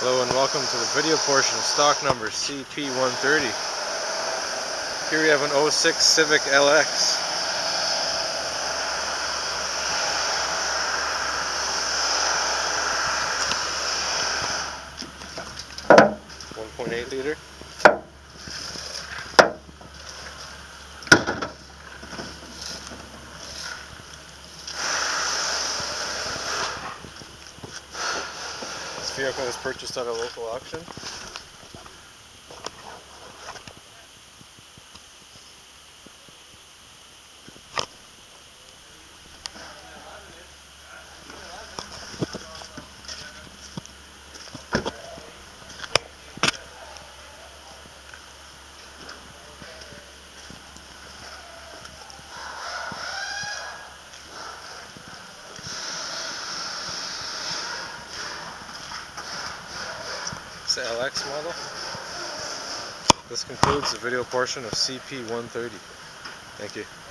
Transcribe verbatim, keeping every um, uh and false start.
Hello and welcome to the video portion of stock number C P one thirty. Here we have an oh six Civic L X. one point eight liter. This vehicle was purchased at a local auction. It's the L X model. This concludes the video portion of C P one thirty. Thank you.